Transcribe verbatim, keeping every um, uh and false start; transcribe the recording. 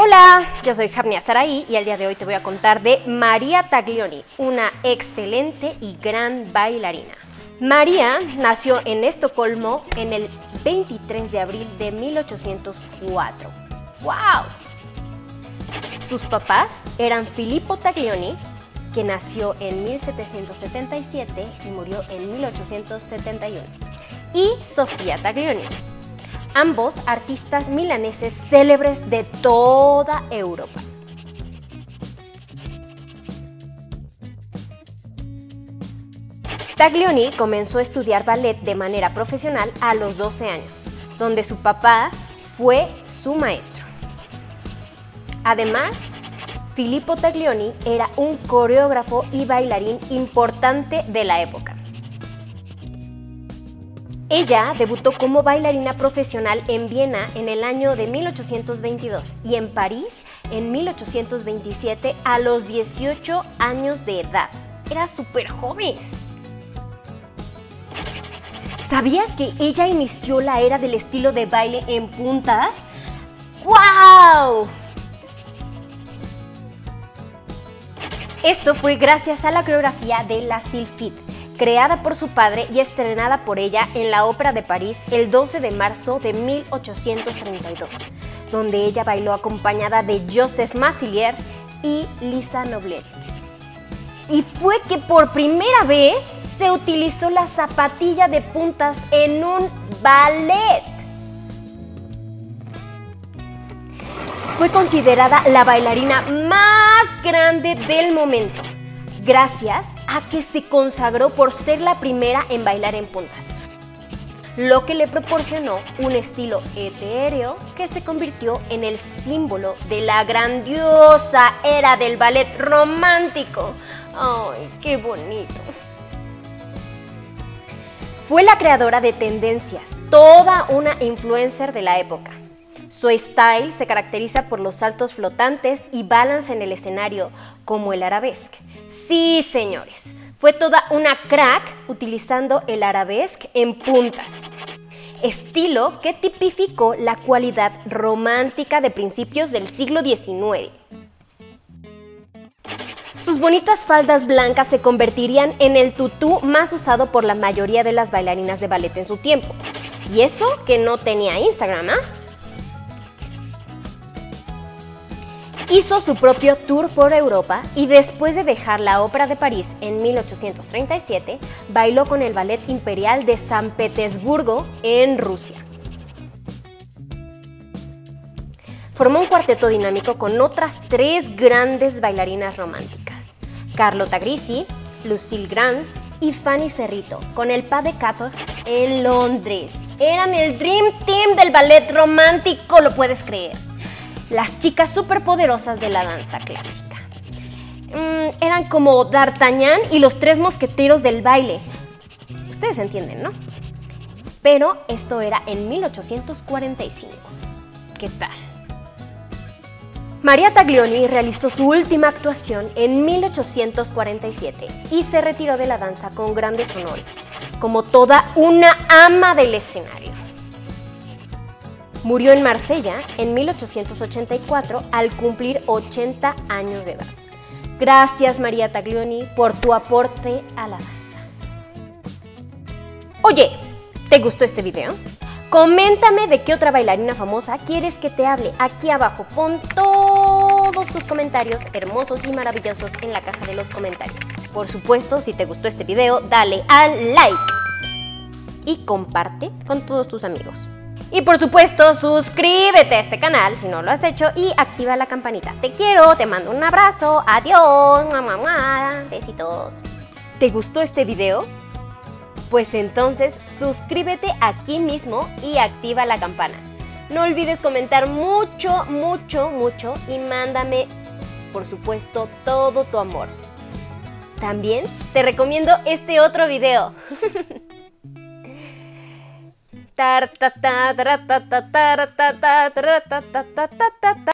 Hola, yo soy Hafnia Saraí y el día de hoy te voy a contar de María Taglioni, una excelente y gran bailarina. María nació en Estocolmo en el veintitrés de abril de mil ochocientos cuatro. ¡Wow! Sus papás eran Filippo Taglioni, que nació en mil setecientos setenta y siete y murió en mil ochocientos setenta y uno, y Sofía Taglioni, ambos artistas milaneses célebres de toda Europa. Taglioni comenzó a estudiar ballet de manera profesional a los doce años, donde su papá fue su maestro. Además, Filippo Taglioni era un coreógrafo y bailarín importante de la época. Ella debutó como bailarina profesional en Viena en el año de mil ochocientos veintidós y en París en mil ochocientos veintisiete a los dieciocho años de edad. Era súper joven. ¿Sabías que ella inició la era del estilo de baile en puntas? ¡Wow! Esto fue gracias a la coreografía de la Sylphide, creada por su padre y estrenada por ella en la Ópera de París el doce de marzo de mil ochocientos treinta y dos, donde ella bailó acompañada de Joseph Masilier y Lisa Noblet. Y fue que por primera vez se utilizó la zapatilla de puntas en un ballet. Fue considerada la bailarina más grande del momento, gracias a que se consagró por ser la primera en bailar en puntas, lo que le proporcionó un estilo etéreo que se convirtió en el símbolo de la grandiosa era del ballet romántico. ¡Ay, qué bonito! Fue la creadora de tendencias, toda una influencer de la época. Su style se caracteriza por los saltos flotantes y balance en el escenario, como el arabesque. Sí, señores, fue toda una crack utilizando el arabesque en puntas, estilo que tipificó la cualidad romántica de principios del siglo diecinueve. Sus bonitas faldas blancas se convertirían en el tutú más usado por la mayoría de las bailarinas de ballet en su tiempo. Y eso que no tenía Instagram, ¿ah? ¿eh? Hizo su propio tour por Europa y después de dejar la Ópera de París en mil ochocientos treinta y siete, bailó con el Ballet Imperial de San Petersburgo en Rusia. Formó un cuarteto dinámico con otras tres grandes bailarinas románticas: Carlotta Grisi, Lucille Grant y Fanny Cerrito, con el Pas de Quatre en Londres. Eran el Dream Team del ballet romántico, ¿lo puedes creer? Las chicas superpoderosas de la danza clásica. Mm, eran como D'Artagnan y los tres mosqueteros del baile. Ustedes entienden, ¿no? Pero esto era en mil ochocientos cuarenta y cinco. ¿Qué tal? María Taglioni realizó su última actuación en mil ochocientos cuarenta y siete y se retiró de la danza con grandes honores, como toda una ama del escenario. Murió en Marsella en mil ochocientos ochenta y cuatro al cumplir ochenta años de edad. Gracias, María Taglioni, por tu aporte a la danza. Oye, ¿te gustó este video? Coméntame de qué otra bailarina famosa quieres que te hable aquí abajo. Pon todos tus comentarios hermosos y maravillosos en la caja de los comentarios. Por supuesto, si te gustó este video, dale al like y comparte con todos tus amigos. Y por supuesto, suscríbete a este canal si no lo has hecho y activa la campanita. Te quiero, te mando un abrazo, adiós, mamá, besitos. ¿Te gustó este video? Pues entonces suscríbete aquí mismo y activa la campana. No olvides comentar mucho, mucho, mucho y mándame, por supuesto, todo tu amor. También te recomiendo este otro video.